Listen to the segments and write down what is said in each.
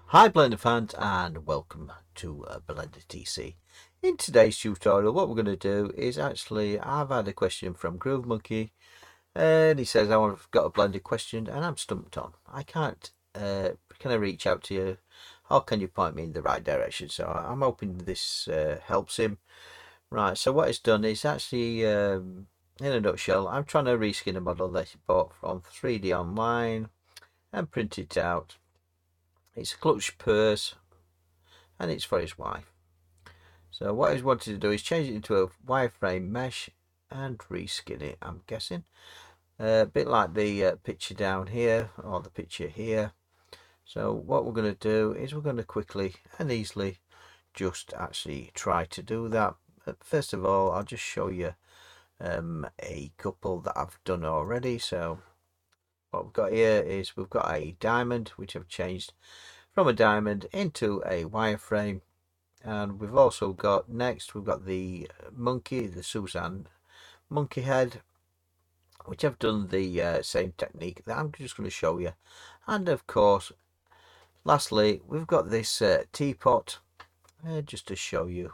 Hi Blender fans and welcome to Blender TC. In today's tutorial what we're going to do is I've had a question from Groove Monkey and he says I've got a Blender question and I'm stumped on. I can't, can I reach out to you? How can you point me in the right direction? So I'm hoping this helps him. Right, so what it's done is in a nutshell, I'm trying to reskin a model that he bought from 3D Online and print it out. It's a clutch purse and it's for his wife. So what he's wanted to do is change it into a wireframe mesh and reskin it, I'm guessing. A bit like the picture down here or the picture here. So what we're going to do is we're going to quickly and easily just actually try to do that. But first of all, I'll just show you a couple that I've done already. So what we've got here is we've got a diamond, which I've changed from a diamond into a wireframe. And we've also got we've got the monkey, the Suzanne monkey head, which I've done the same technique that I'm just going to show you. And of course, lastly, we've got this teapot just to show you.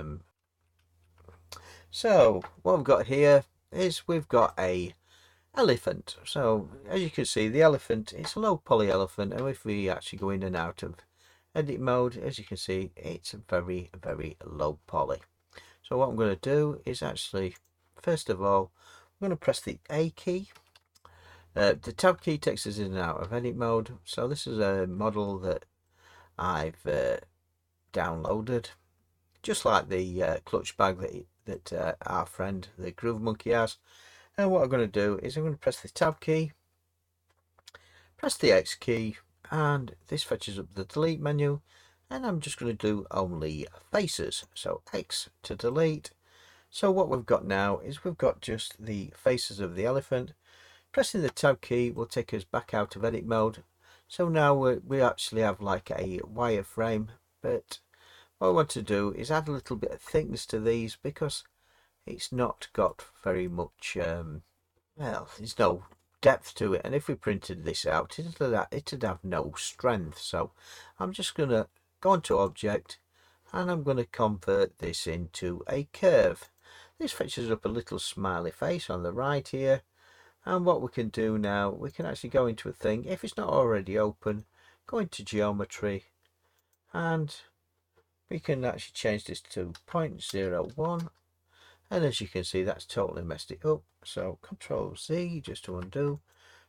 So what we've got here is we've got a elephant. So as you can see, the elephant, it's a low poly elephant, and if we actually go in and out of edit mode, as you can see, it's a very low poly. So what I'm going to do is first of all, I'm going to press the A key. The tab key takes us in and out of edit mode. So this is a model that I've downloaded, just like the clutch bag that our friend, the Groove Monkey, has. And what I'm going to do is I'm going to press the tab key, press the X key, and this fetches up the delete menu. And I'm just going to do only faces. So X to delete. So what we've got now is we've got just the faces of the elephant. Pressing the tab key will take us back out of edit mode. So now we actually have like a wireframe, but what I want to do is add a little bit of thickness to these because it's not got very much, well, there's no depth to it. And if we printed this out, it'd have no strength. So I'm just going to go into object and I'm going to convert this into a curve. This fetches up a little smiley face on the right here. And what we can do now, we can actually go into a thing. If it's not already open, go into geometry and we can actually change this to 0.01. And as you can see, that's totally messed it up. So Control Z just to undo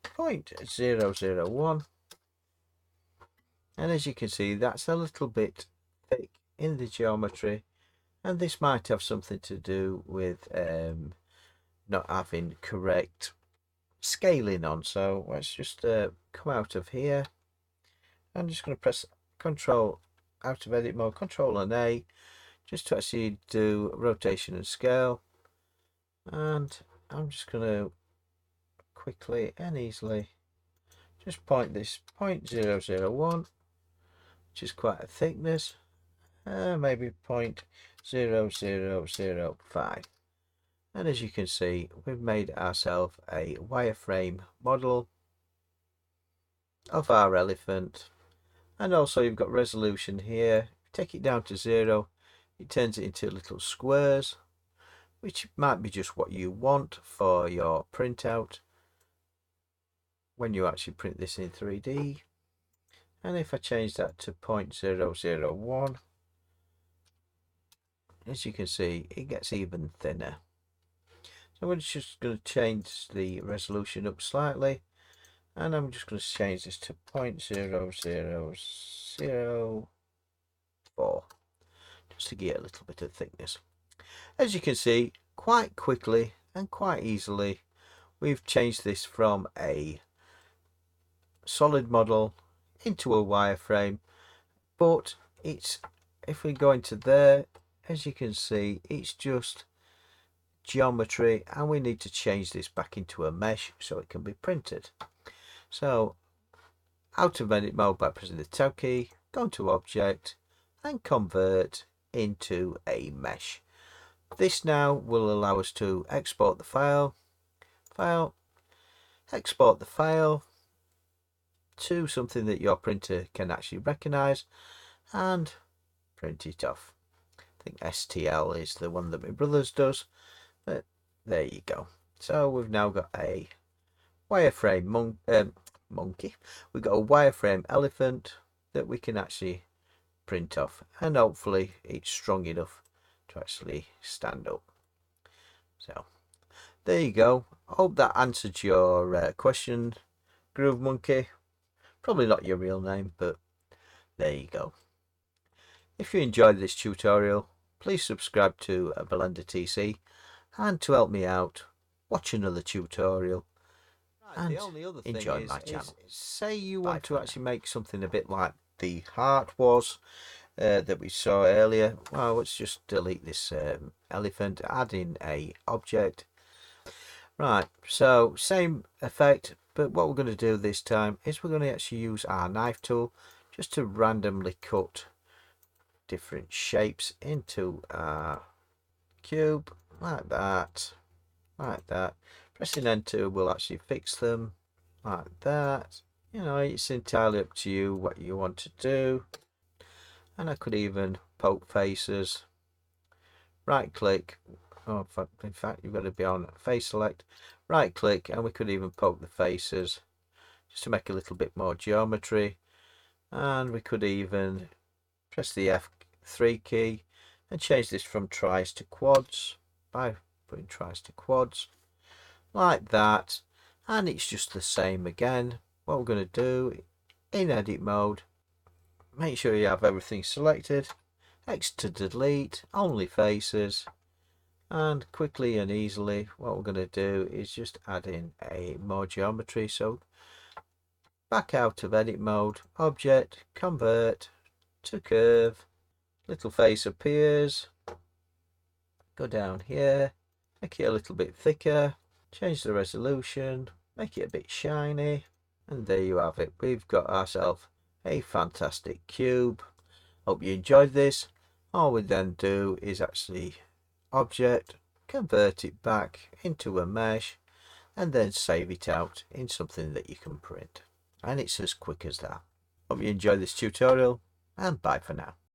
0.001. And as you can see, that's a little bit thick in the geometry. And this might have something to do with not having correct scaling on. So let's just come out of here. I'm just going to press Control out of edit mode, Control and A, just to actually do rotation and scale. And I'm just going to quickly and easily just point this 0.001, which is quite a thickness, maybe 0.0005. And as you can see, we've made ourselves a wireframe model of our elephant. And also you've got resolution here. Take it down to 0, it turns it into little squares, which might be just what you want for your printout when you actually print this in 3D. And if I change that to 0.001, as you can see, it gets even thinner. So we're just going to change the resolution up slightly, and I'm just going to change this to 0.0004, just to get a little bit of thickness. As you can see, quite quickly and quite easily, we've changed this from a solid model into a wireframe. But if we go into there, as you can see, it's just geometry, and we need to change this back into a mesh so it can be printed. So out of edit mode by pressing the tab key, go into object and convert into a mesh. This now will allow us to export the file, export the file, to something that your printer can actually recognize and print it off. I think STL is the one that my brother's does, but there you go. So we've now got a wireframe monkey. We've got a wireframe elephant that we can actually print off, and hopefully it's strong enough to actually stand up. So there you go. Hope that answered your question, Groove Monkey. Probably not your real name, but there you go. If you enjoyed this tutorial, please subscribe to Blender TC, and to help me out, watch another tutorial and the only other thing enjoy my channel. Say you want to actually make something a bit like the heart was that we saw earlier. Well, let's just delete this elephant, add in a object. Right, so same effect, but what we're going to do this time is we're going to actually use our knife tool just to randomly cut different shapes into our cube, like that, like that. Pressing enter will actually fix them, like that. You know, it's entirely up to you what you want to do. And I could even poke faces, right click, oh, in fact you've got to be on face select, right click, and we could even poke the faces just to make a little bit more geometry. And we could even press the F3 key and change this from tries to quads by putting tries to quads, like that. And it's just the same again. What we're going to do in edit mode, make sure you have everything selected, X to delete, only faces, and quickly and easily what we're going to do is just add in a more geometry. So back out of edit mode, object, convert to curve, little face appears, go down here, make it a little bit thicker, change the resolution, make it a bit shiny, and there you have it. We've got ourselves a fantastic cube. Hope you enjoyed this. All we then do is actually object, convert it back into a mesh, and then save it out in something that you can print. And it's as quick as that. Hope you enjoyed this tutorial, and bye for now.